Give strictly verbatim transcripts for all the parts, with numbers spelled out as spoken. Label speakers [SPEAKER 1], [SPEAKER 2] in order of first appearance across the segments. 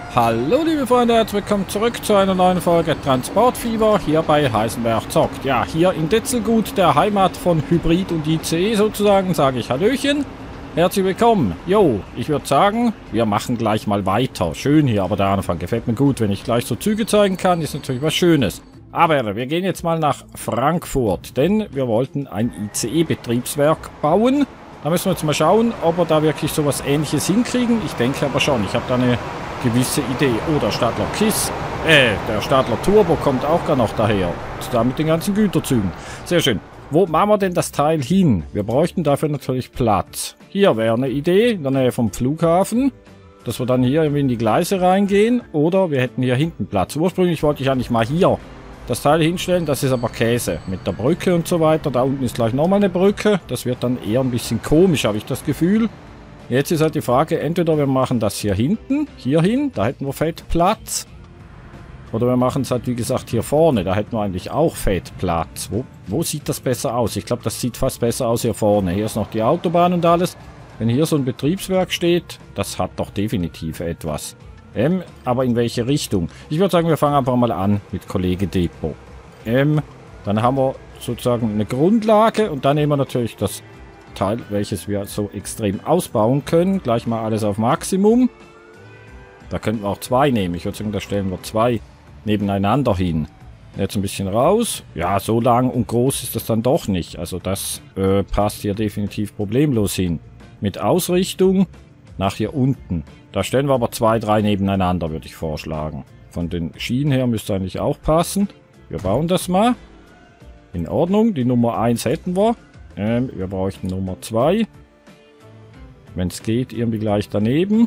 [SPEAKER 1] Hallo liebe Freunde, herzlich willkommen zurück zu einer neuen Folge Transportfieber hier bei Heisenberg zockt. Ja, hier in Detzelgut, der Heimat von Hybrid und I C E sozusagen, sage ich Hallöchen. Herzlich willkommen. Jo, ich würde sagen, wir machen gleich mal weiter. Schön hier, aber der Anfang gefällt mir gut. Wenn ich gleich so Züge zeigen kann, ist natürlich was Schönes. Aber wir gehen jetzt mal nach Frankfurt, denn wir wollten ein I C E-Betriebswerk bauen. Da müssen wir jetzt mal schauen, ob wir da wirklich sowas Ähnliches hinkriegen. Ich denke aber schon, ich habe da eine gewisse Idee. Oh, der Stadler Kiss. Äh, der Stadler Turbo kommt auch gar noch daher. Da mit den ganzen Güterzügen. Sehr schön. Wo machen wir denn das Teil hin? Wir bräuchten dafür natürlich Platz. Hier wäre eine Idee, in der Nähe vom Flughafen, dass wir dann hier irgendwie in die Gleise reingehen. Oder wir hätten hier hinten Platz. Ursprünglich wollte ich eigentlich mal hier das Teil hinstellen. Das ist aber Käse. Mit der Brücke und so weiter. Da unten ist gleich nochmal eine Brücke. Das wird dann eher ein bisschen komisch, habe ich das Gefühl. Jetzt ist halt die Frage, entweder wir machen das hier hinten, hier hin, da hätten wir fett Platz. Oder wir machen es halt, wie gesagt, hier vorne, da hätten wir eigentlich auch fett Platz. Wo, wo sieht das besser aus? Ich glaube, das sieht fast besser aus hier vorne. Hier ist noch die Autobahn und alles. Wenn hier so ein Betriebswerk steht, das hat doch definitiv etwas. Ähm, aber in welche Richtung? Ich würde sagen, wir fangen einfach mal an mit Kollege Depot. Ähm, dann haben wir sozusagen eine Grundlage und dann nehmen wir natürlich das Teil, welches wir so extrem ausbauen können. Gleich mal alles auf Maximum. Da könnten wir auch zwei nehmen. Ich würde sagen, da stellen wir zwei nebeneinander hin. Jetzt ein bisschen raus. Ja, so lang und groß ist das dann doch nicht. Also das äh, passt hier definitiv problemlos hin. Mit Ausrichtung nach hier unten. Da stellen wir aber zwei, drei nebeneinander, würde ich vorschlagen. Von den Schienen her müsste eigentlich auch passen. Wir bauen das mal. In Ordnung. Die Nummer eins hätten wir. Ähm, wir bräuchten Nummer zwei. Wenn es geht, irgendwie gleich daneben.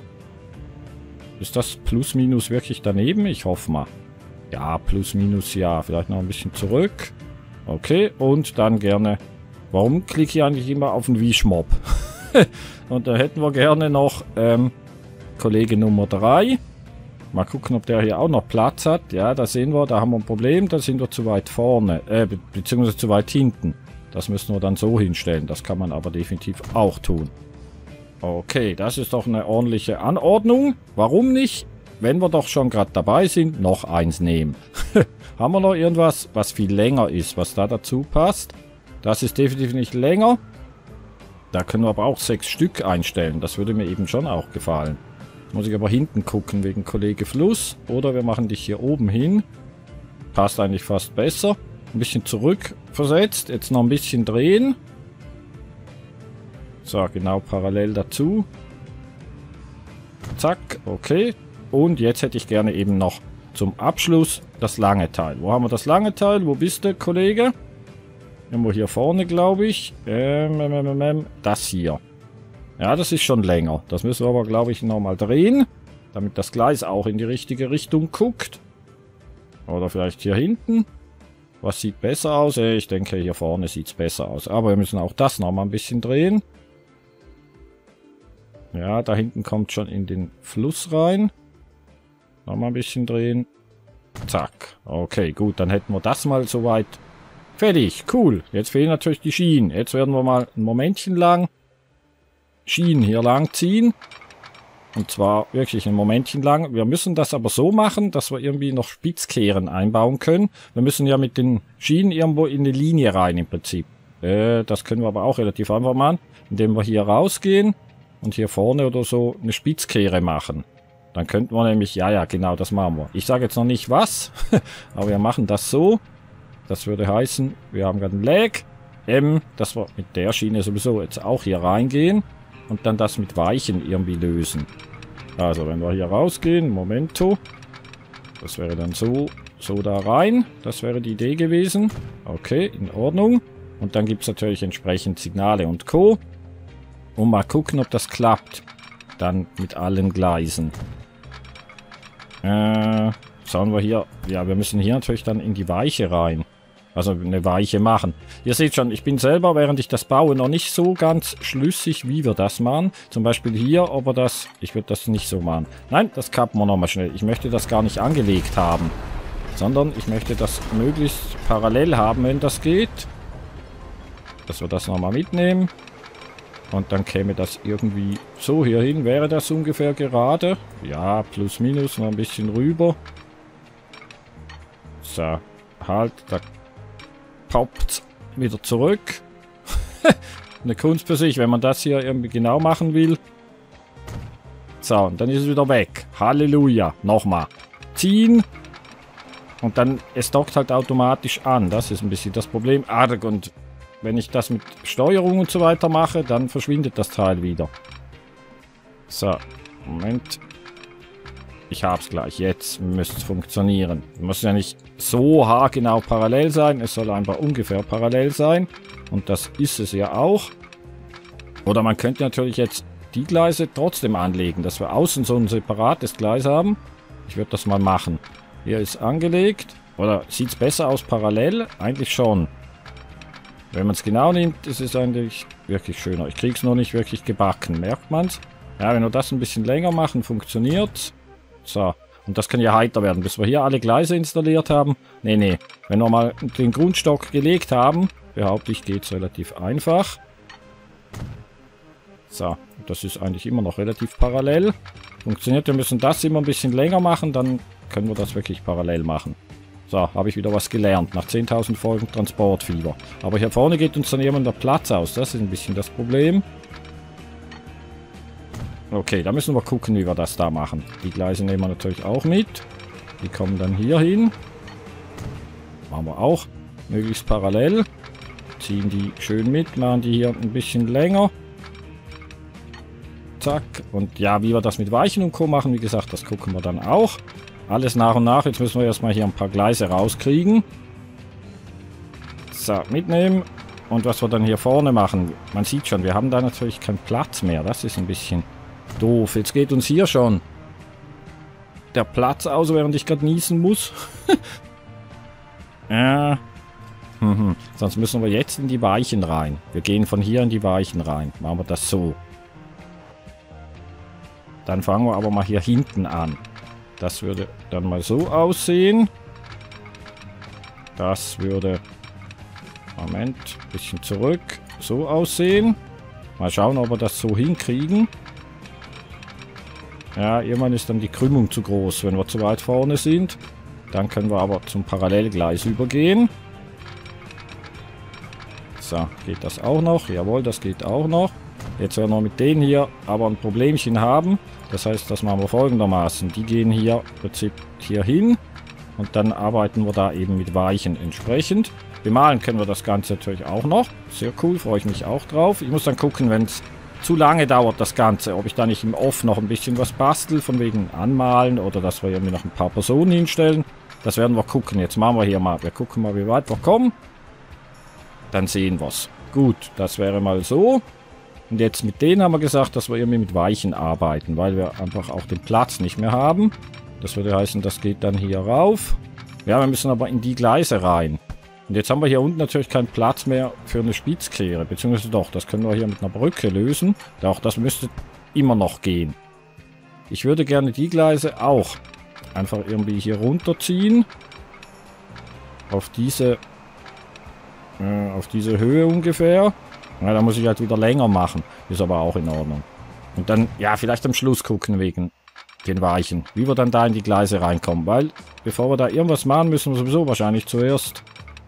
[SPEAKER 1] Ist das plus minus wirklich daneben? Ich hoffe mal. Ja, plus minus ja. Vielleicht noch ein bisschen zurück. Okay, und dann gerne... Warum klicke ich eigentlich immer auf den Wischmob? Und da hätten wir gerne noch ähm, Kollege Nummer drei. Mal gucken, ob der hier auch noch Platz hat. Ja, da sehen wir, da haben wir ein Problem. Da sind wir zu weit vorne. Äh, be beziehungsweise zu weit hinten. Das müssen wir dann so hinstellen. Das kann man aber definitiv auch tun. Okay, das ist doch eine ordentliche Anordnung. Warum nicht, wenn wir doch schon gerade dabei sind, noch eins nehmen? Haben wir noch irgendwas, was viel länger ist, was da dazu passt? Das ist definitiv nicht länger. Da können wir aber auch sechs Stück einstellen. Das würde mir eben schon auch gefallen. Muss ich aber hinten gucken wegen Kollege Fluss. Oder wir machen dich hier oben hin. Passt eigentlich fast besser. Ein bisschen zurück versetzt. Jetzt noch ein bisschen drehen. So, genau parallel dazu. Zack, okay. Und jetzt hätte ich gerne eben noch zum Abschluss das lange Teil. Wo haben wir das lange Teil? Wo bist du, Kollege? Irgendwo hier vorne, glaube ich. Ähm, ähm, ähm, das hier. Ja, das ist schon länger. Das müssen wir aber, glaube ich, nochmal drehen. Damit das Gleis auch in die richtige Richtung guckt. Oder vielleicht hier hinten. Was sieht besser aus? Ich denke, hier vorne sieht es besser aus. Aber wir müssen auch das nochmal ein bisschen drehen. Ja, da hinten kommt schon in den Fluss rein. Nochmal ein bisschen drehen. Zack. Okay, gut. Dann hätten wir das mal soweit fertig. Cool. Jetzt fehlen natürlich die Schienen. Jetzt werden wir mal ein Momentchen lang Schienen hier lang ziehen. Und zwar wirklich ein Momentchen lang. Wir müssen das aber so machen, dass wir irgendwie noch Spitzkehren einbauen können. Wir müssen ja mit den Schienen irgendwo in eine Linie rein im Prinzip. Äh, das können wir aber auch relativ einfach machen, indem wir hier rausgehen und hier vorne oder so eine Spitzkehre machen. Dann könnten wir nämlich, ja, ja, genau, das machen wir. Ich sage jetzt noch nicht was, aber wir machen das so. Das würde heißen, wir haben gerade ein Lag. M, dass wir mit der Schiene sowieso jetzt auch hier reingehen. Und dann das mit Weichen irgendwie lösen. Also, wenn wir hier rausgehen, Momento. Das wäre dann so, so da rein. Das wäre die Idee gewesen. Okay, in Ordnung. Und dann gibt es natürlich entsprechend Signale und Co. Und mal gucken, ob das klappt. Dann mit allen Gleisen. Äh, schauen wir hier. Ja, wir müssen hier natürlich dann in die Weiche rein. Also eine Weiche machen. Ihr seht schon, ich bin selber, während ich das baue, noch nicht so ganz schlüssig, wie wir das machen. Zum Beispiel hier, ob wir das... Ich würde das nicht so machen. Nein, das kappen wir nochmal schnell. Ich möchte das gar nicht angelegt haben. Sondern ich möchte das möglichst parallel haben, wenn das geht. Dass wir das nochmal mitnehmen. Und dann käme das irgendwie so hier hin. Wäre das ungefähr gerade? Ja, plus minus, noch ein bisschen rüber. So, halt, da poppt wieder zurück. Eine Kunst für sich, wenn man das hier irgendwie genau machen will. So, und dann ist es wieder weg. Halleluja. Nochmal. Ziehen. Und dann, es dockt halt automatisch an. Das ist ein bisschen das Problem. Ah, und wenn ich das mit Steuerung und so weiter mache, dann verschwindet das Teil wieder. So, Moment. Ich hab's gleich. Jetzt müsste es funktionieren. Muss ja nicht so haargenau parallel sein. Es soll einfach ungefähr parallel sein. Und das ist es ja auch. Oder man könnte natürlich jetzt die Gleise trotzdem anlegen, dass wir außen so ein separates Gleis haben. Ich würde das mal machen. Hier ist angelegt. Oder sieht es besser aus parallel? Eigentlich schon. Wenn man es genau nimmt, ist es eigentlich wirklich schöner. Ich kriege es noch nicht wirklich gebacken. Merkt man es? Ja, wenn wir das ein bisschen länger machen, funktioniert. So. Und das kann ja heiter werden, bis wir hier alle Gleise installiert haben. Nee, nee. Wenn wir mal den Grundstock gelegt haben, behaupte ich, geht es relativ einfach. So. Das ist eigentlich immer noch relativ parallel. Funktioniert. Wir müssen das immer ein bisschen länger machen, dann können wir das wirklich parallel machen. So, habe ich wieder was gelernt. Nach zehntausend Folgen Transportfieber. Aber hier vorne geht uns dann jemand der Platz aus. Das ist ein bisschen das Problem. Okay, da müssen wir gucken, wie wir das da machen. Die Gleise nehmen wir natürlich auch mit. Die kommen dann hier hin. Machen wir auch möglichst parallel. Ziehen die schön mit, machen die hier ein bisschen länger. Zack. Und ja, wie wir das mit Weichen und Co. machen, wie gesagt, das gucken wir dann auch. Alles nach und nach. Jetzt müssen wir erstmal hier ein paar Gleise rauskriegen. So, mitnehmen. Und was wir dann hier vorne machen. Man sieht schon, wir haben da natürlich keinen Platz mehr. Das ist ein bisschen doof. Jetzt geht uns hier schon der Platz aus, während ich gerade niesen muss. Ja. Mhm. Sonst müssen wir jetzt in die Weichen rein. Wir gehen von hier in die Weichen rein. Machen wir das so. Dann fangen wir aber mal hier hinten an. Das würde dann mal so aussehen. Das würde, Moment, ein bisschen zurück, so aussehen. Mal schauen, ob wir das so hinkriegen. Ja, irgendwann ist dann die Krümmung zu groß, wenn wir zu weit vorne sind. Dann können wir aber zum Parallelgleis übergehen. So, geht das auch noch? Jawohl, das geht auch noch. Jetzt werden wir mit denen hier aber ein Problemchen haben. Das heißt, das machen wir folgendermaßen. Die gehen hier im Prinzip hier hin und dann arbeiten wir da eben mit Weichen entsprechend. Bemalen können wir das Ganze natürlich auch noch. Sehr cool, freue ich mich auch drauf. Ich muss dann gucken, wenn es zu lange dauert, das Ganze, ob ich da nicht im Off noch ein bisschen was bastel, von wegen Anmalen oder dass wir irgendwie noch ein paar Personen hinstellen. Das werden wir gucken. Jetzt machen wir hier mal. Wir gucken mal, wie weit wir kommen. Dann sehen wir es. Gut, das wäre mal so. Und jetzt mit denen haben wir gesagt, dass wir irgendwie mit Weichen arbeiten, weil wir einfach auch den Platz nicht mehr haben. Das würde heißen, das geht dann hier rauf. Ja, wir müssen aber in die Gleise rein. Und jetzt haben wir hier unten natürlich keinen Platz mehr für eine Spitzkehre. Beziehungsweise doch, das können wir hier mit einer Brücke lösen. Doch, das müsste immer noch gehen. Ich würde gerne die Gleise auch einfach irgendwie hier runterziehen. Auf diese, äh, auf diese Höhe ungefähr. Ja, da muss ich halt wieder länger machen. Ist aber auch in Ordnung. Und dann, ja, vielleicht am Schluss gucken wegen den Weichen. Wie wir dann da in die Gleise reinkommen. Weil, bevor wir da irgendwas machen, müssen wir sowieso wahrscheinlich zuerst...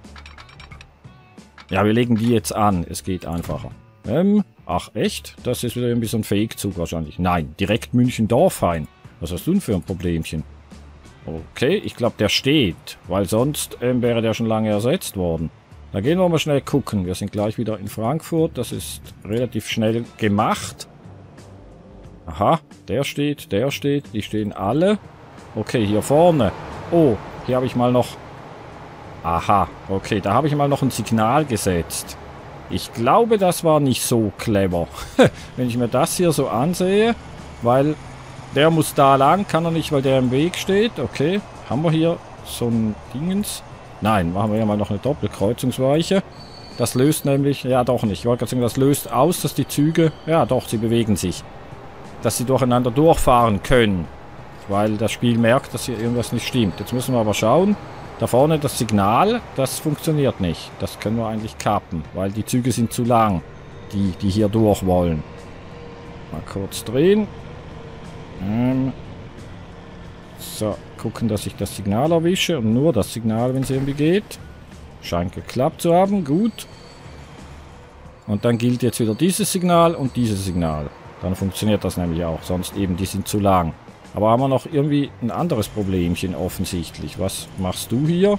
[SPEAKER 1] Ja, wir legen die jetzt an. Es geht einfacher. Ähm, ach echt? Das ist wieder irgendwie so ein Fake-Zug wahrscheinlich. Nein, direkt München-Dorfhain. Was hast du denn für ein Problemchen? Okay, ich glaube, der steht. Weil sonst ähm, wäre der schon lange ersetzt worden. Da gehen wir mal schnell gucken. Wir sind gleich wieder in Frankfurt. Das ist relativ schnell gemacht. Aha, der steht, der steht. Die stehen alle. Okay, hier vorne. Oh, hier habe ich mal noch... Aha, okay, da habe ich mal noch ein Signal gesetzt. Ich glaube, das war nicht so clever. Wenn ich mir das hier so ansehe, weil der muss da lang, kann er nicht, weil der im Weg steht. Okay, haben wir hier so ein Dingens? Nein, machen wir ja mal noch eine Doppelkreuzungsweiche. Das löst nämlich, ja doch nicht, ich wollte gerade sagen, das löst aus, dass die Züge, ja doch, sie bewegen sich. Dass sie durcheinander durchfahren können. Weil das Spiel merkt, dass hier irgendwas nicht stimmt. Jetzt müssen wir aber schauen. Da vorne das Signal, das funktioniert nicht. Das können wir eigentlich kappen, weil die Züge sind zu lang. die, die hier durch wollen. Mal kurz drehen. Ähm. So, gucken, dass ich das Signal erwische. Und nur das Signal, wenn es irgendwie geht. Scheint geklappt zu haben. Gut. Und dann gilt jetzt wieder dieses Signal und dieses Signal. Dann funktioniert das nämlich auch. Sonst eben, die sind zu lang. Aber haben wir noch irgendwie ein anderes Problemchen offensichtlich. Was machst du hier?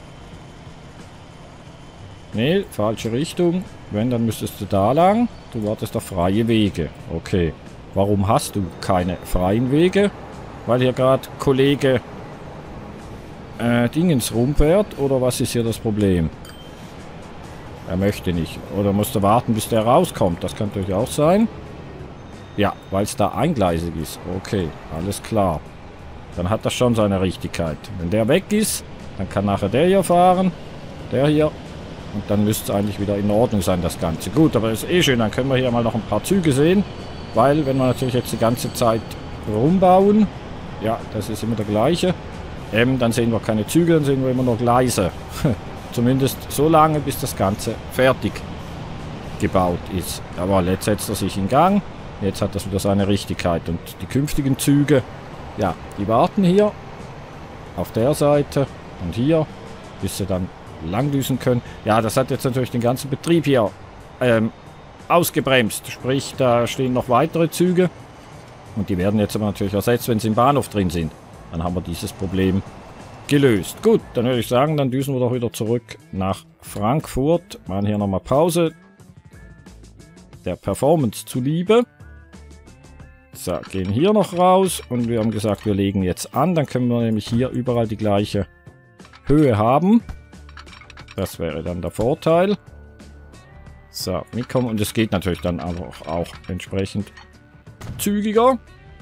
[SPEAKER 1] Nee, falsche Richtung. Wenn, dann müsstest du da lang. Du wartest auf freie Wege. Okay. Warum hast du keine freien Wege? Weil hier gerade Kollege äh, Dingens rumfährt? Oder was ist hier das Problem? Er möchte nicht. Oder musst du warten, bis der rauskommt? Das kann natürlich auch sein. Ja, weil es da eingleisig ist. Okay, alles klar. Dann hat das schon seine Richtigkeit. Wenn der weg ist, dann kann nachher der hier fahren. Der hier. Und dann müsste es eigentlich wieder in Ordnung sein, das Ganze. Gut, aber ist eh schön. Dann können wir hier mal noch ein paar Züge sehen. Weil, wenn wir natürlich jetzt die ganze Zeit rumbauen, ja, das ist immer der gleiche, ähm, dann sehen wir keine Züge, dann sehen wir immer nur Gleise. Zumindest so lange, bis das Ganze fertig gebaut ist. Aber jetzt setzt er sich in Gang. Jetzt hat das wieder seine Richtigkeit. Und die künftigen Züge, ja, die warten hier auf der Seite und hier, bis sie dann langdüsen können. Ja, das hat jetzt natürlich den ganzen Betrieb hier ähm, ausgebremst. Sprich, da stehen noch weitere Züge. Und die werden jetzt aber natürlich ersetzt, wenn sie im Bahnhof drin sind. Dann haben wir dieses Problem gelöst. Gut, dann würde ich sagen, dann düsen wir doch wieder zurück nach Frankfurt. Machen hier nochmal Pause. Der Performance zuliebe. So, gehen hier noch raus. Und wir haben gesagt, wir legen jetzt an. Dann können wir nämlich hier überall die gleiche Höhe haben. Das wäre dann der Vorteil. So, mitkommen. Und es geht natürlich dann auch, auch entsprechend zügiger.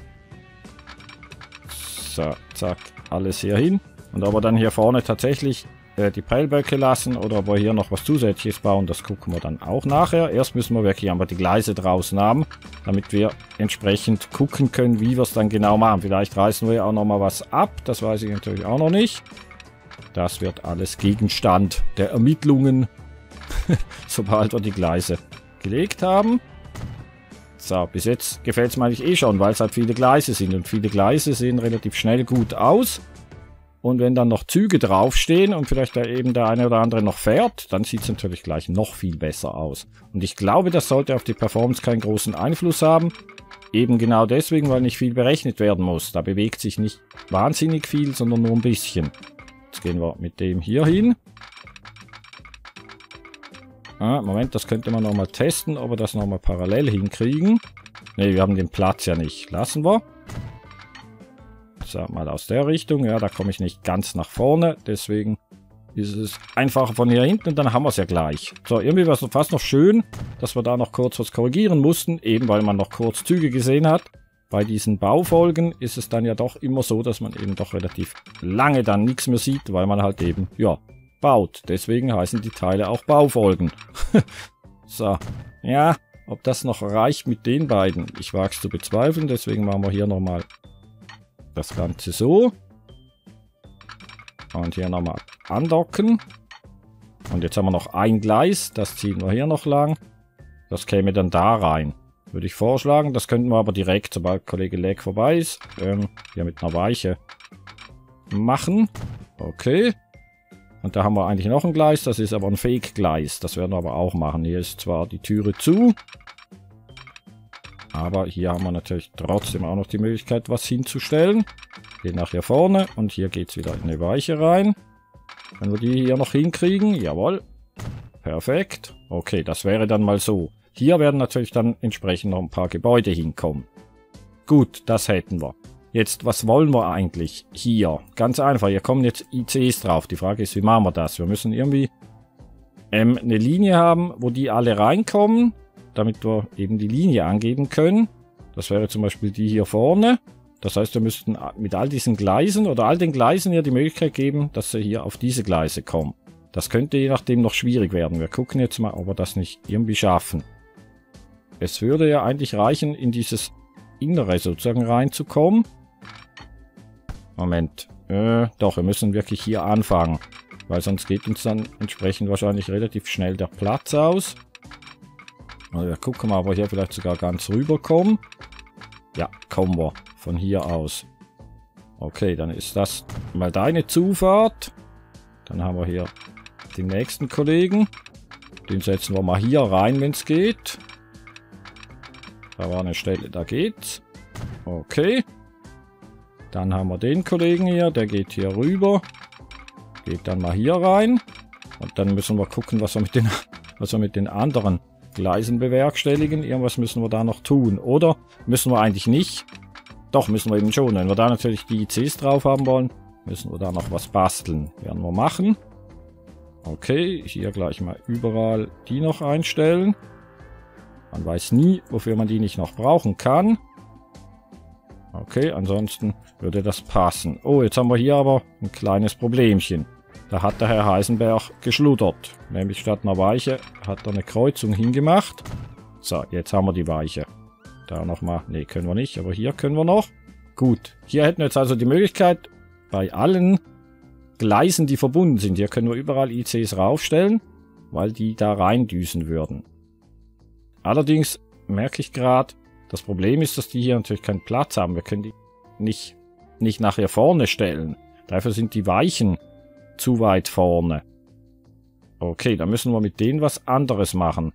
[SPEAKER 1] So, zack, alles hier hin. Und ob wir dann hier vorne tatsächlich äh, die Prellböcke lassen oder ob wir hier noch was Zusätzliches bauen, das gucken wir dann auch nachher. Erst müssen wir wirklich einmal die Gleise draußen haben, damit wir entsprechend gucken können, wie wir es dann genau machen. Vielleicht reißen wir ja auch noch mal was ab, das weiß ich natürlich auch noch nicht. Das wird alles Gegenstand der Ermittlungen, sobald wir die Gleise gelegt haben. So, bis jetzt gefällt es mir eigentlich eh schon, weil es halt viele Gleise sind. Und viele Gleise sehen relativ schnell gut aus. Und wenn dann noch Züge draufstehen und vielleicht da eben der eine oder andere noch fährt, dann sieht es natürlich gleich noch viel besser aus. Und ich glaube, das sollte auf die Performance keinen großen Einfluss haben. Eben genau deswegen, weil nicht viel berechnet werden muss. Da bewegt sich nicht wahnsinnig viel, sondern nur ein bisschen. Jetzt gehen wir mit dem hier hin. Ah, Moment, das könnte man nochmal testen, ob wir das nochmal parallel hinkriegen. Ne, wir haben den Platz ja nicht. Lassen wir. So, mal aus der Richtung. Ja, da komme ich nicht ganz nach vorne. Deswegen ist es einfacher von hier hinten und dann haben wir es ja gleich. So, irgendwie war es fast noch schön, dass wir da noch kurz was korrigieren mussten. Eben, weil man noch kurz Züge gesehen hat. Bei diesen Baufolgen ist es dann ja doch immer so, dass man eben doch relativ lange dann nichts mehr sieht, weil man halt eben, ja, baut. Deswegen heißen die Teile auch Baufolgen. So, ja, ob das noch reicht mit den beiden, ich wage es zu bezweifeln. Deswegen machen wir hier nochmal das Ganze so. Und hier nochmal andocken. Und jetzt haben wir noch ein Gleis, das ziehen wir hier noch lang. Das käme dann da rein. Würde ich vorschlagen, das könnten wir aber direkt, sobald Kollege Leck vorbei ist, ähm, hier mit einer Weiche machen. Okay. Und da haben wir eigentlich noch ein Gleis, das ist aber ein Fake-Gleis. Das werden wir aber auch machen. Hier ist zwar die Türe zu, aber hier haben wir natürlich trotzdem auch noch die Möglichkeit, was hinzustellen. Gehen nach hier vorne und hier geht es wieder in eine Weiche rein. Wenn wir die hier noch hinkriegen, jawohl. Perfekt. Okay, das wäre dann mal so. Hier werden natürlich dann entsprechend noch ein paar Gebäude hinkommen. Gut, das hätten wir. Jetzt, was wollen wir eigentlich hier? Ganz einfach, hier kommen jetzt I C Es drauf. Die Frage ist, wie machen wir das? Wir müssen irgendwie ähm, eine Linie haben, wo die alle reinkommen, damit wir eben die Linie angeben können. Das wäre zum Beispiel die hier vorne. Das heißt, wir müssten mit all diesen Gleisen oder all den Gleisen hier die Möglichkeit geben, dass sie hier auf diese Gleise kommen. Das könnte je nachdem noch schwierig werden. Wir gucken jetzt mal, ob wir das nicht irgendwie schaffen. Es würde ja eigentlich reichen, in dieses Innere sozusagen reinzukommen. Moment. Äh, doch, wir müssen wirklich hier anfangen. Weil sonst geht uns dann entsprechend wahrscheinlich relativ schnell der Platz aus. Also wir gucken mal, ob wir hier vielleicht sogar ganz rüberkommen. Ja, kommen wir von hier aus. Okay, dann ist das mal deine Zufahrt. Dann haben wir hier den nächsten Kollegen. Den setzen wir mal hier rein, wenn es geht. Da war eine Stelle, da geht's. Okay. Dann haben wir den Kollegen hier, der geht hier rüber. Geht dann mal hier rein. Und dann müssen wir gucken, was wir mit den, was wir mit den anderen Gleisen bewerkstelligen. Irgendwas müssen wir da noch tun. Oder müssen wir eigentlich nicht? Doch, müssen wir eben schon. Wenn wir da natürlich die I Cs drauf haben wollen, müssen wir da noch was basteln. Werden wir machen. Okay, hier gleich mal überall die noch einstellen. Man weiß nie, wofür man die nicht noch brauchen kann. Okay, ansonsten würde das passen. Oh, jetzt haben wir hier aber ein kleines Problemchen. Da hat der Herr Heisenberg geschluddert. Nämlich statt einer Weiche hat er eine Kreuzung hingemacht. So, jetzt haben wir die Weiche. Da nochmal. Ne, können wir nicht, aber hier können wir noch. Gut, hier hätten wir jetzt also die Möglichkeit, bei allen Gleisen, die verbunden sind, hier können wir überall I Cs raufstellen, weil die da reindüsen würden. Allerdings merke ich gerade, das Problem ist, dass die hier natürlich keinen Platz haben. Wir können die nicht, nicht nachher vorne stellen. Dafür sind die Weichen zu weit vorne. Okay, dann müssen wir mit denen was anderes machen.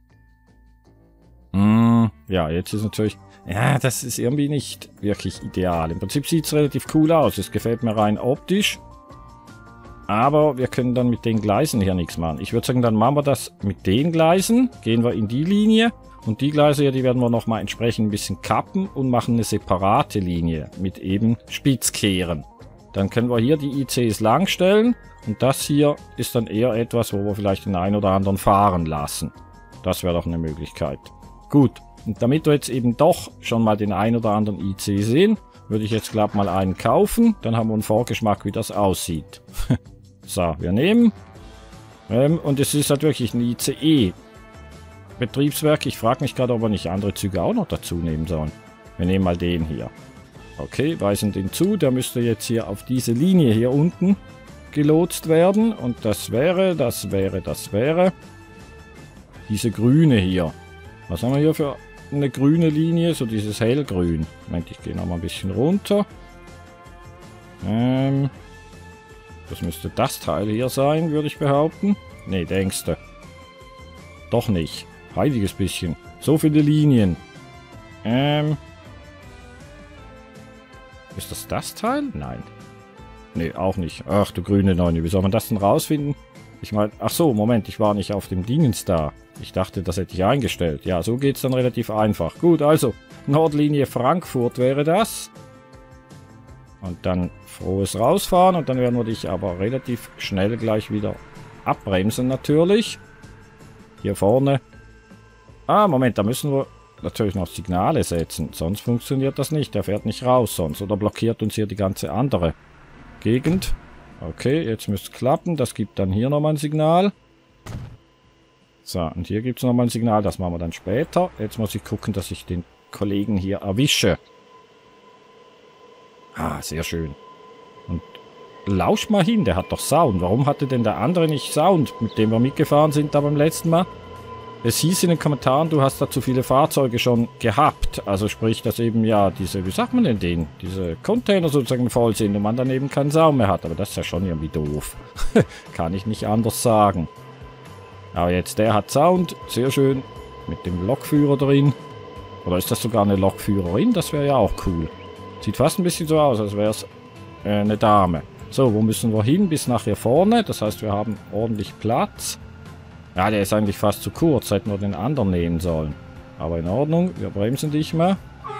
[SPEAKER 1] Hm, ja, jetzt ist natürlich... Ja, das ist irgendwie nicht wirklich ideal. Im Prinzip sieht es relativ cool aus. Es gefällt mir rein optisch. Aber wir können dann mit den Gleisen hier nichts machen. Ich würde sagen, dann machen wir das mit den Gleisen. Gehen wir in die Linie. Und die Gleise hier, die werden wir nochmal entsprechend ein bisschen kappen und machen eine separate Linie mit eben Spitzkehren. Dann können wir hier die I Cs langstellen. Und das hier ist dann eher etwas, wo wir vielleicht den einen oder anderen fahren lassen. Das wäre doch eine Möglichkeit. Gut, und damit wir jetzt eben doch schon mal den einen oder anderen I C sehen, würde ich jetzt glaube mal einen kaufen. Dann haben wir einen Vorgeschmack, wie das aussieht. So, wir nehmen. Ähm, und es ist halt wirklich ein I C E-Betriebswerk. Ich frage mich gerade, ob wir nicht andere Züge auch noch dazu nehmen sollen. Wir nehmen mal den hier. Okay, weisen den zu. Der müsste jetzt hier auf diese Linie hier unten gelotst werden. Und das wäre, das wäre, das wäre diese grüne hier. Was haben wir hier für eine grüne Linie? So dieses hellgrün. Moment, ich gehe noch mal ein bisschen runter. Ähm, das müsste das Teil hier sein, würde ich behaupten. Ne, denkst du. Doch nicht. Heiliges bisschen. So viele Linien. Ähm. Ist das das Teil? Nein. Ne, auch nicht. Ach du grüne Neune. Wie soll man das denn rausfinden? Ich meine, ach so, Moment, ich war nicht auf dem Dingens da. Ich dachte, das hätte ich eingestellt. Ja, so geht es dann relativ einfach. Gut, also, Nordlinie Frankfurt wäre das. Und dann frohes Rausfahren. Und dann werden wir dich aber relativ schnell gleich wieder abbremsen natürlich. Hier vorne. Ah, Moment, da müssen wir natürlich noch Signale setzen. Sonst funktioniert das nicht. Der fährt nicht raus sonst. Oder blockiert uns hier die ganze andere Gegend. Okay, jetzt müsste es klappen. Das gibt dann hier nochmal ein Signal. So, und hier gibt es nochmal ein Signal. Das machen wir dann später. Jetzt muss ich gucken, dass ich den Kollegen hier erwische. Ah, sehr schön. Und lausch mal hin, der hat doch Sound. Warum hatte denn der andere nicht Sound, mit dem wir mitgefahren sind da beim letzten Mal? Es hieß in den Kommentaren, du hast da zu viele Fahrzeuge schon gehabt. Also sprich, dass eben ja diese, wie sagt man denn den? Diese Container sozusagen voll sind und man dann eben keinen Sound mehr hat. Aber das ist ja schon irgendwie doof. Kann ich nicht anders sagen. Aber jetzt, der hat Sound. Sehr schön. Mit dem Lokführer drin. Oder ist das sogar eine Lokführerin? Das wäre ja auch cool. Sieht fast ein bisschen so aus, als wäre es äh, eine Dame. So, wo müssen wir hin? Bis nach hier vorne. Das heißt, wir haben ordentlich Platz. Ja, der ist eigentlich fast zu kurz. Hätten wir den anderen nehmen sollen. Aber in Ordnung. Wir bremsen dich mal.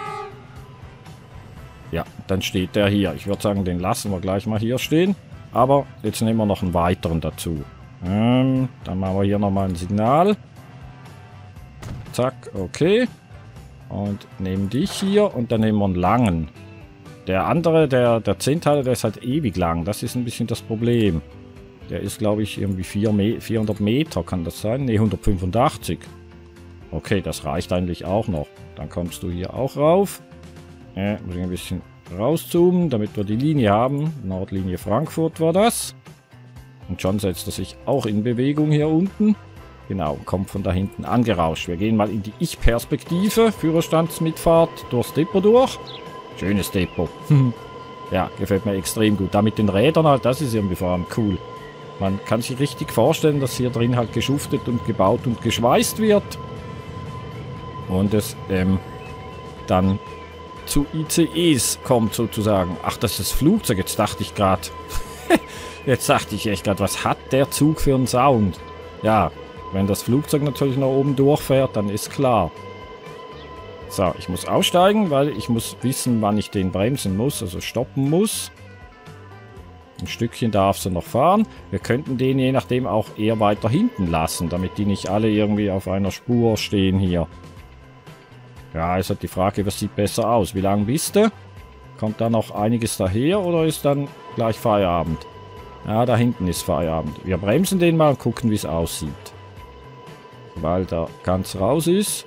[SPEAKER 1] Ja, dann steht der hier. Ich würde sagen, den lassen wir gleich mal hier stehen. Aber jetzt nehmen wir noch einen weiteren dazu. Ähm, dann machen wir hier nochmal ein Signal. Zack, okay. Und nehmen dich hier und dann nehmen wir einen langen. Der andere, der, der Zehnteiler, der ist halt ewig lang. Das ist ein bisschen das Problem. Der ist, glaube ich, irgendwie vierhundert Meter, kann das sein? Ne, hundertfünfundachtzig. Okay, das reicht eigentlich auch noch. Dann kommst du hier auch rauf. Äh, muss ich ein bisschen rauszoomen, damit wir die Linie haben. Nordlinie Frankfurt war das. Und schon setzt er sich auch in Bewegung hier unten. Genau, kommt von da hinten angerauscht. Wir gehen mal in die Ich-Perspektive. Führerstandsmitfahrt durchs Depot durch. Schönes Depot. Ja, gefällt mir extrem gut. Da mit den Rädern halt, das ist irgendwie vor allem cool. Man kann sich richtig vorstellen, dass hier drin halt geschuftet und gebaut und geschweißt wird. Und es ähm, dann zu I C Es kommt sozusagen. Ach, das ist das Flugzeug. Jetzt dachte ich gerade... Jetzt dachte ich echt gerade, was hat der Zug für einen Sound? Ja, wenn das Flugzeug natürlich nach oben durchfährt, dann ist klar. So, ich muss aussteigen, weil ich muss wissen, wann ich den bremsen muss, also stoppen muss. Ein Stückchen darf sie noch fahren. Wir könnten den je nachdem auch eher weiter hinten lassen, damit die nicht alle irgendwie auf einer Spur stehen hier. Ja, ist halt die Frage, was sieht besser aus? Wie lange bist du? Kommt da noch einiges daher oder ist dann gleich Feierabend? Ja, da hinten ist Feierabend. Wir bremsen den mal und gucken, wie es aussieht. Weil da ganz raus ist.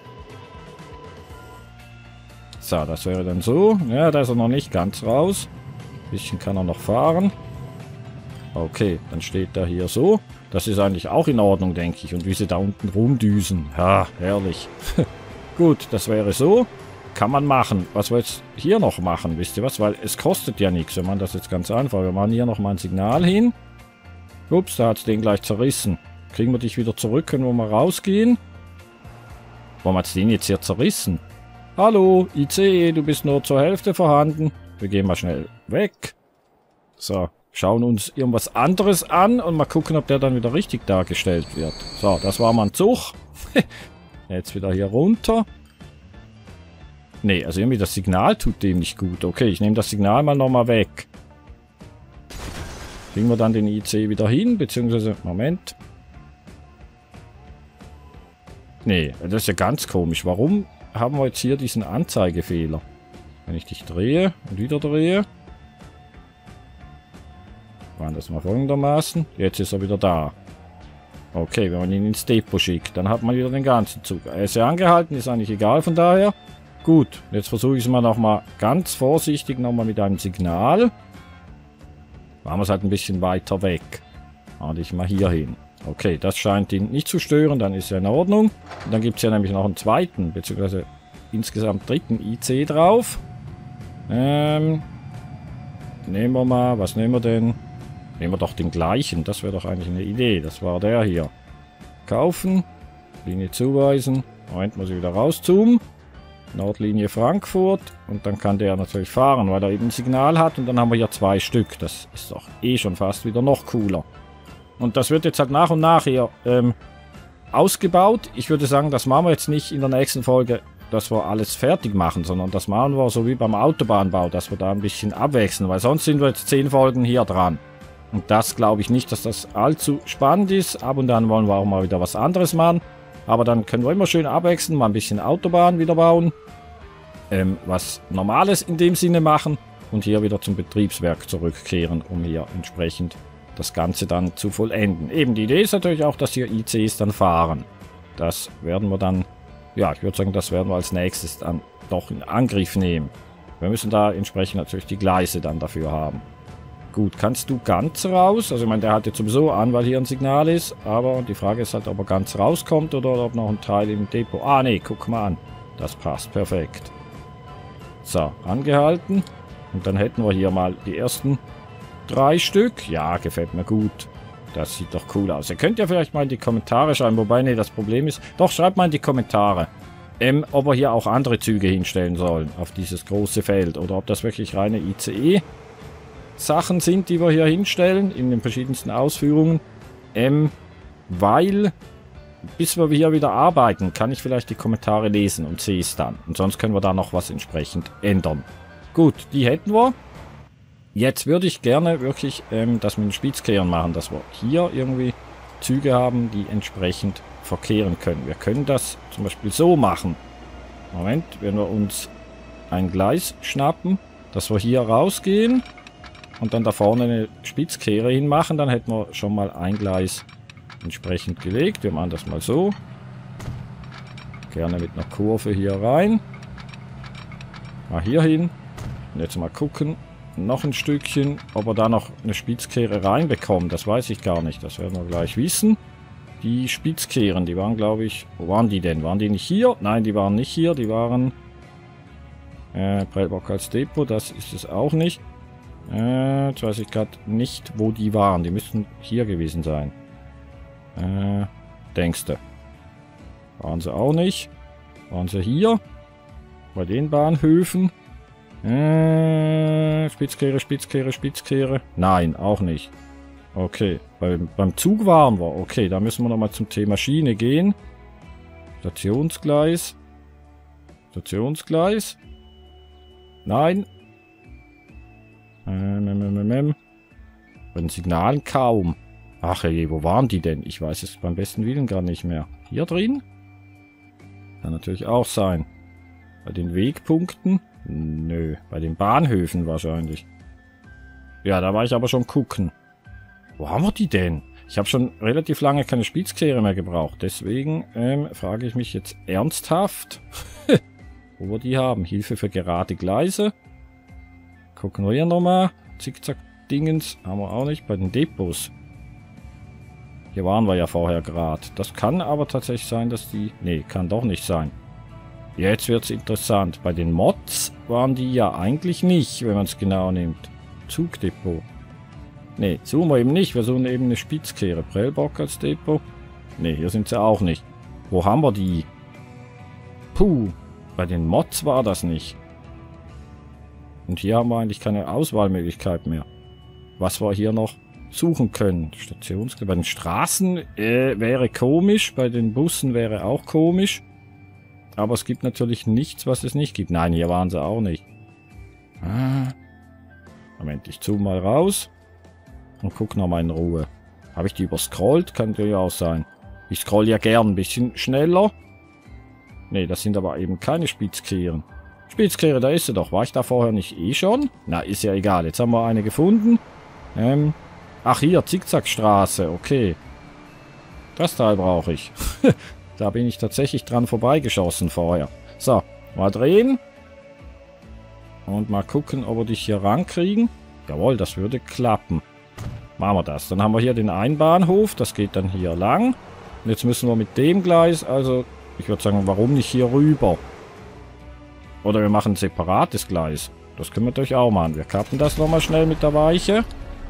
[SPEAKER 1] So, das wäre dann so. Ja, da ist er noch nicht ganz raus. Ein bisschen kann er noch fahren. Okay, dann steht er hier so. Das ist eigentlich auch in Ordnung, denke ich. Und wie sie da unten rumdüsen. Ja, herrlich. Gut, das wäre so. Kann man machen. Was wir jetzt hier noch machen, wisst ihr was? Weil es kostet ja nichts. Wir machen das jetzt ganz einfach. Wir machen hier nochmal ein Signal hin. Ups, da hat es den gleich zerrissen. Kriegen wir dich wieder zurück, können wir mal rausgehen. Warum hat es den jetzt hier zerrissen? Hallo, I C E, du bist nur zur Hälfte vorhanden. Wir gehen mal schnell weg. So, schauen uns irgendwas anderes an und mal gucken, ob der dann wieder richtig dargestellt wird. So, das war mal ein Zug. Jetzt wieder hier runter. Nee, also irgendwie das Signal tut dem nicht gut. Okay, ich nehme das Signal mal nochmal weg. Kriegen wir dann den I C wieder hin, beziehungsweise... Moment. Nee, das ist ja ganz komisch. Warum haben wir jetzt hier diesen Anzeigefehler? Wenn ich dich drehe und wieder drehe. Machen das mal folgendermaßen. Jetzt ist er wieder da. Okay, wenn man ihn ins Depot schickt, dann hat man wieder den ganzen Zug. Er ist ja angehalten, ist eigentlich egal von daher. Gut, jetzt versuche ich es mal nochmal ganz vorsichtig nochmal mit einem Signal. Machen wir es halt ein bisschen weiter weg. Lade ich mal hier hin. Okay, das scheint ihn nicht zu stören, dann ist er in Ordnung. Und dann gibt es ja nämlich noch einen zweiten, beziehungsweise insgesamt dritten I C drauf. Ähm, nehmen wir mal, was nehmen wir denn? Nehmen wir doch den gleichen, das wäre doch eigentlich eine Idee. Das war der hier. Kaufen, Linie zuweisen. Moment, muss ich wieder rauszoomen. Nordlinie Frankfurt und dann kann der natürlich fahren, weil er eben ein Signal hat und dann haben wir hier zwei Stück. Das ist doch eh schon fast wieder noch cooler. Und das wird jetzt halt nach und nach hier ähm, ausgebaut. Ich würde sagen, das machen wir jetzt nicht in der nächsten Folge, dass wir alles fertig machen, sondern das machen wir so wie beim Autobahnbau, dass wir da ein bisschen abwechseln, weil sonst sind wir jetzt zehn Folgen hier dran. Und das glaube ich nicht, dass das allzu spannend ist. Ab und an wollen wir auch mal wieder was anderes machen. Aber dann können wir immer schön abwechseln, mal ein bisschen Autobahn wieder bauen. Ähm, was Normales in dem Sinne machen. Und hier wieder zum Betriebswerk zurückkehren, um hier entsprechend das Ganze dann zu vollenden. Eben die Idee ist natürlich auch, dass hier I Cs dann fahren. Das werden wir dann, ja, ich würde sagen, das werden wir als nächstes dann doch in Angriff nehmen. Wir müssen da entsprechend natürlich die Gleise dann dafür haben. Gut, kannst du ganz raus? Also ich meine, der hat jetzt sowieso an, weil hier ein Signal ist. Aber die Frage ist halt, ob er ganz rauskommt oder ob noch ein Teil im Depot... Ah, nee, guck mal an. Das passt, perfekt. So, angehalten. Und dann hätten wir hier mal die ersten drei Stück. Ja, gefällt mir gut. Das sieht doch cool aus. Ihr könnt ja vielleicht mal in die Kommentare schreiben. Wobei, nee, das Problem ist... Doch, schreibt mal in die Kommentare, ähm, ob wir hier auch andere Züge hinstellen sollen auf dieses große Feld. Oder ob das wirklich reine I C E Sachen sind, die wir hier hinstellen, in den verschiedensten Ausführungen. Ähm, weil, bis wir hier wieder arbeiten, kann ich vielleicht die Kommentare lesen und sehe es dann. Und sonst können wir da noch was entsprechend ändern. Gut, die hätten wir. Jetzt würde ich gerne wirklich ähm, das mit den Spitzkehrern machen, dass wir hier irgendwie Züge haben, die entsprechend verkehren können. Wir können das zum Beispiel so machen. Moment, wenn wir uns ein Gleis schnappen, dass wir hier rausgehen und dann da vorne eine Spitzkehre hinmachen, dann hätten wir schon mal ein Gleis entsprechend gelegt. Wir machen das mal so. Gerne mit einer Kurve hier rein. Mal hier hin. Und jetzt mal gucken, noch ein Stückchen, ob wir da noch eine Spitzkehre reinbekommen. Das weiß ich gar nicht. Das werden wir gleich wissen. Die Spitzkehren, die waren, glaube ich... Wo waren die denn? Waren die nicht hier? Nein, die waren nicht hier. Die waren... Äh, Prellbock als Depot, das ist es auch nicht. Äh, jetzt weiß ich gerade nicht, wo die waren. Die müssten hier gewesen sein. Äh, denkst du? Waren sie auch nicht? Waren sie hier? Bei den Bahnhöfen? Äh, Spitzkehre, Spitzkehre, Spitzkehre. Nein, auch nicht. Okay, beim, beim Zug waren wir. Okay, da müssen wir nochmal zum Thema Schiene gehen. Stationsgleis. Stationsgleis. Nein. Ähm, ähm, ähm, ähm. Bei den Signalen kaum. Ach je, wo waren die denn? Ich weiß es beim besten Willen gar nicht mehr. Hier drin? Kann natürlich auch sein. Bei den Wegpunkten? Nö. Bei den Bahnhöfen wahrscheinlich. Ja, da war ich aber schon gucken. Wo haben wir die denn? Ich habe schon relativ lange keine Spitzkehre mehr gebraucht. Deswegen ähm, frage ich mich jetzt ernsthaft, wo wir die haben. Hilfe für gerade Gleise. Gucken wir hier nochmal. Zickzack-Dingens haben wir auch nicht. Bei den Depots. Hier waren wir ja vorher gerade. Das kann aber tatsächlich sein, dass die... Nee, kann doch nicht sein. Jetzt wird es interessant. Bei den Mods waren die ja eigentlich nicht, wenn man es genau nimmt. Zugdepot. Nee, suchen wir eben nicht. Wir suchen eben eine Spitzkehre. Prellbock als Depot. Nee, hier sind sie auch nicht. Wo haben wir die? Puh, bei den Mods war das nicht. Und hier haben wir eigentlich keine Auswahlmöglichkeit mehr. Was wir hier noch suchen können. Stations... Bei den Straßen äh, wäre komisch. Bei den Bussen wäre auch komisch. Aber es gibt natürlich nichts, was es nicht gibt. Nein, hier waren sie auch nicht. Ah. Moment, ich zoome mal raus. Und guck nochmal in Ruhe. Habe ich die überscrollt? Kann ja auch sein. Ich scroll ja gern ein bisschen schneller. Ne, das sind aber eben keine Spitzkehren. Spitzkehre, da ist sie doch. War ich da vorher nicht eh schon? Na, ist ja egal. Jetzt haben wir eine gefunden. Ähm... Ach hier, Zickzackstraße, okay. Das Teil brauche ich. Da bin ich tatsächlich dran vorbeigeschossen vorher. So, mal drehen. Und mal gucken, ob wir dich hier rankriegen. Jawohl, das würde klappen. Machen wir das. Dann haben wir hier den Einbahnhof. Das geht dann hier lang. Und jetzt müssen wir mit dem Gleis, also ich würde sagen, warum nicht hier rüber? Oder wir machen ein separates Gleis. Das können wir natürlich auch machen. Wir kappen das nochmal schnell mit der Weiche.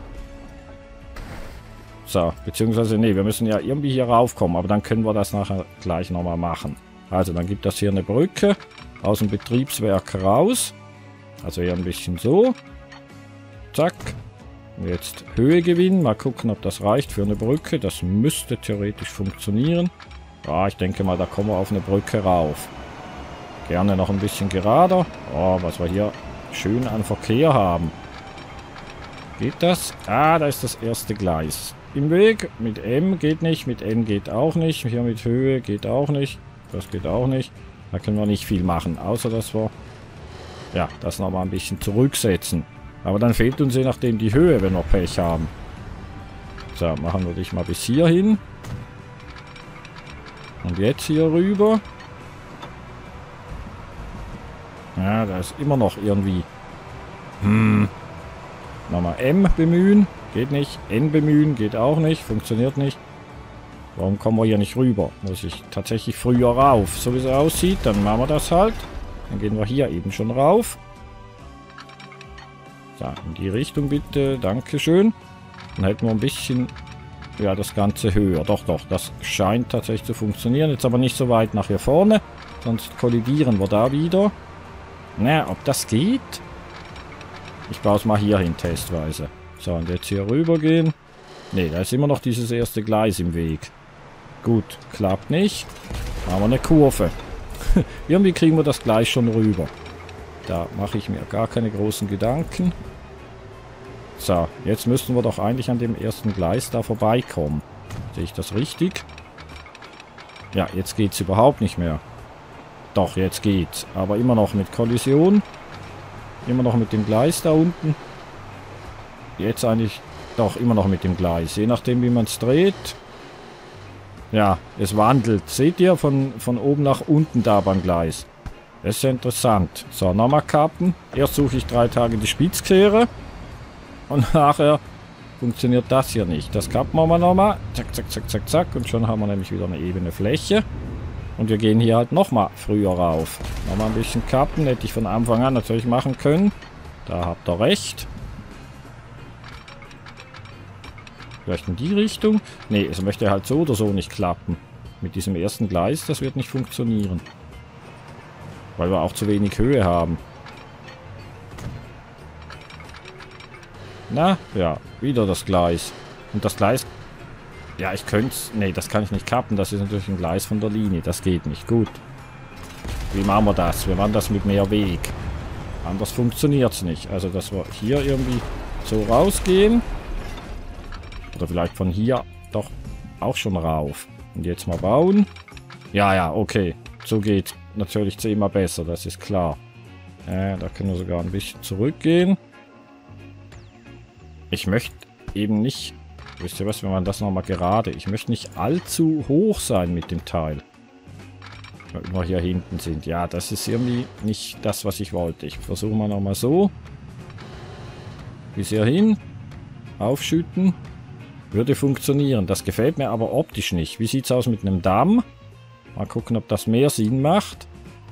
[SPEAKER 1] So, beziehungsweise, nee, wir müssen ja irgendwie hier raufkommen, aber dann können wir das nachher gleich nochmal machen. Also, dann gibt das hier eine Brücke aus dem Betriebswerk raus. Also hier ein bisschen so. Zack. Und jetzt Höhe gewinnen. Mal gucken, ob das reicht für eine Brücke. Das müsste theoretisch funktionieren. Ja, ich denke mal, da kommen wir auf eine Brücke rauf. Gerne noch ein bisschen gerader. Oh, was wir hier schön an Verkehr haben. Geht das? Ah, da ist das erste Gleis. Im Weg. Mit M geht nicht. Mit N geht auch nicht. Hier mit Höhe geht auch nicht. Das geht auch nicht. Da können wir nicht viel machen. Außer, dass wir ja, das nochmal ein bisschen zurücksetzen. Aber dann fehlt uns je nachdem die Höhe, wenn wir Pech haben. So, machen wir dich mal bis hier hin. Und jetzt hier rüber. Ja, da ist immer noch irgendwie... Hm... Nochmal M bemühen. Geht nicht. N bemühen. Geht auch nicht. Funktioniert nicht. Warum kommen wir hier nicht rüber? Muss ich tatsächlich früher rauf. So wie es aussieht. Dann machen wir das halt. Dann gehen wir hier eben schon rauf. So, in die Richtung bitte. Dankeschön. Dann hätten wir ein bisschen... Ja, das Ganze höher. Doch, doch. Das scheint tatsächlich zu funktionieren. Jetzt aber nicht so weit nach hier vorne. Sonst kollidieren wir da wieder. Na, ob das geht? Ich baue es mal hier hin, testweise. So, und jetzt hier rüber gehen. Ne, da ist immer noch dieses erste Gleis im Weg. Gut, klappt nicht. Machen wir eine Kurve. Irgendwie kriegen wir das Gleis schon rüber. Da mache ich mir gar keine großen Gedanken. So, jetzt müssten wir doch eigentlich an dem ersten Gleis da vorbeikommen. Sehe ich das richtig? Ja, jetzt geht es überhaupt nicht mehr. Doch, jetzt geht's. Aber immer noch mit Kollision. Immer noch mit dem Gleis da unten. Jetzt eigentlich doch immer noch mit dem Gleis. Je nachdem, wie man es dreht. Ja, es wandelt. Seht ihr? Von, von oben nach unten da beim Gleis. Das ist ja interessant. So, nochmal kappen. Erst suche ich drei Tage die Spitzkehre. Und nachher funktioniert das hier nicht. Das kappen wir mal nochmal. Zack, zack, zack, zack, zack. Und schon haben wir nämlich wieder eine ebene Fläche. Und wir gehen hier halt nochmal früher rauf. Nochmal ein bisschen kappen. Hätte ich von Anfang an natürlich machen können. Da habt ihr recht. Vielleicht in die Richtung. Nee, es möchte halt so oder so nicht klappen. Mit diesem ersten Gleis, das wird nicht funktionieren. Weil wir auch zu wenig Höhe haben. Na, ja, wieder das Gleis. Und das Gleis... Ja, ich könnte es... Nee, das kann ich nicht kappen. Das ist natürlich ein Gleis von der Linie. Das geht nicht. Gut. Wie machen wir das? Wir machen das mit mehr Weg. Anders funktioniert es nicht. Also, dass wir hier irgendwie so rausgehen. Oder vielleicht von hier doch auch schon rauf. Und jetzt mal bauen. Ja, ja, okay. So geht natürlich zehnmal besser. Das ist klar. Äh, da können wir sogar ein bisschen zurückgehen. Ich möchte eben nicht... Wisst ihr was, wir machen das nochmal gerade. Ich möchte nicht allzu hoch sein mit dem Teil. Weil wir hier hinten sind. Ja, das ist irgendwie nicht das, was ich wollte. Ich versuche mal nochmal so. Bis hier hin. Aufschütten. Würde funktionieren. Das gefällt mir aber optisch nicht. Wie sieht es aus mit einem Damm? Mal gucken, ob das mehr Sinn macht.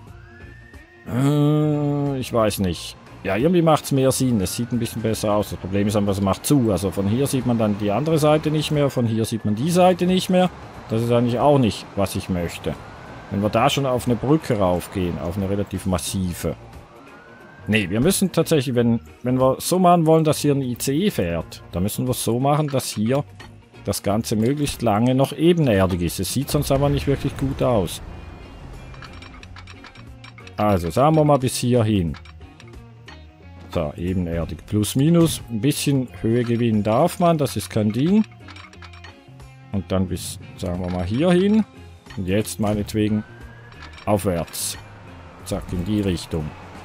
[SPEAKER 1] Äh, ich weiß nicht. Ja, irgendwie macht es mehr Sinn. Es sieht ein bisschen besser aus. Das Problem ist einfach, es macht zu. Also von hier sieht man dann die andere Seite nicht mehr. Von hier sieht man die Seite nicht mehr. Das ist eigentlich auch nicht, was ich möchte. Wenn wir da schon auf eine Brücke raufgehen, auf eine relativ massive. Nee, wir müssen tatsächlich, wenn, wenn wir so machen wollen, dass hier ein I C E fährt, dann müssen wir es so machen, dass hier das Ganze möglichst lange noch ebenerdig ist. Es sieht sonst aber nicht wirklich gut aus. Also, sagen wir mal bis hier hin. So, ebenerdig. Plus, minus. Ein bisschen Höhe gewinnen darf man. Das ist kein Ding. Und dann bis, sagen wir mal, hier hin. Und jetzt meinetwegen aufwärts. Zack, in die Richtung.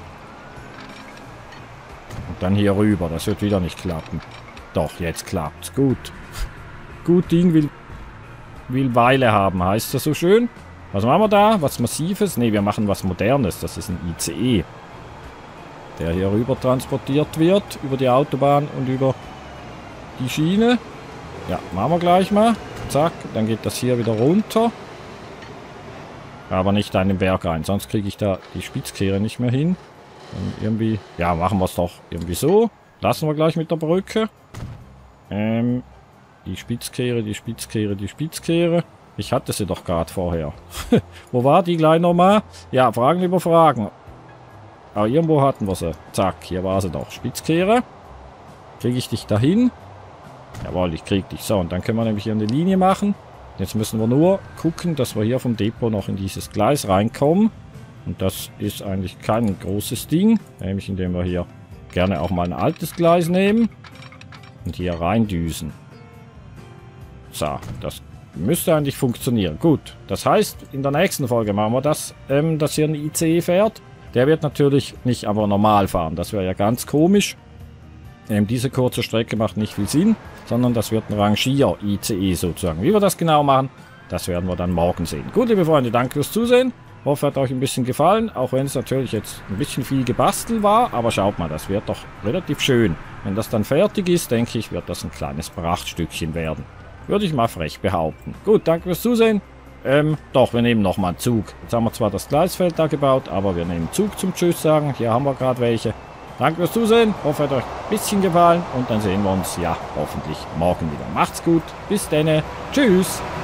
[SPEAKER 1] Und dann hier rüber. Das wird wieder nicht klappen. Doch, jetzt klappt's. Gut. Gut Ding will, will Weile haben, heißt das so schön. Was machen wir da? Was Massives? Ne, wir machen was Modernes. Das ist ein I C E. Der hier rüber transportiert wird. Über die Autobahn und über die Schiene. Ja, machen wir gleich mal. Zack, dann geht das hier wieder runter. Aber nicht da in den Berg rein. Sonst kriege ich da die Spitzkehre nicht mehr hin. Und irgendwie... Ja, machen wir es doch irgendwie so. Lassen wir gleich mit der Brücke. Ähm... Die Spitzkehre, die Spitzkehre, die Spitzkehre. Ich hatte sie doch gerade vorher. Wo war die gleich nochmal? Ja, Fragen über Fragen. Aber irgendwo hatten wir sie. Zack, hier war sie doch. Spitzkehre. Kriege ich dich dahin? Jawohl, ich krieg dich. So, und dann können wir nämlich hier eine Linie machen. Jetzt müssen wir nur gucken, dass wir hier vom Depot noch in dieses Gleis reinkommen. Und das ist eigentlich kein großes Ding. Nämlich indem wir hier gerne auch mal ein altes Gleis nehmen. Und hier reindüsen. So, das müsste eigentlich funktionieren. Gut, das heißt, in der nächsten Folge machen wir das, ähm, dass hier ein I C E fährt. Der wird natürlich nicht aber normal fahren. Das wäre ja ganz komisch. Ähm, diese kurze Strecke macht nicht viel Sinn, sondern das wird ein Rangier-I C E sozusagen. Wie wir das genau machen, das werden wir dann morgen sehen. Gut, liebe Freunde, danke fürs Zusehen. Hoffe, hat euch ein bisschen gefallen, auch wenn es natürlich jetzt ein bisschen viel gebastelt war. Aber schaut mal, das wird doch relativ schön. Wenn das dann fertig ist, denke ich, wird das ein kleines Prachtstückchen werden. Würde ich mal frech behaupten. Gut, danke fürs Zusehen. Ähm, doch, wir nehmen nochmal einen Zug. Jetzt haben wir zwar das Gleisfeld da gebaut, aber wir nehmen Zug zum Tschüss sagen. Hier haben wir gerade welche. Danke fürs Zusehen. Hoffe, hat euch ein bisschen gefallen. Und dann sehen wir uns, ja, hoffentlich morgen wieder. Macht's gut. Bis dann. Tschüss.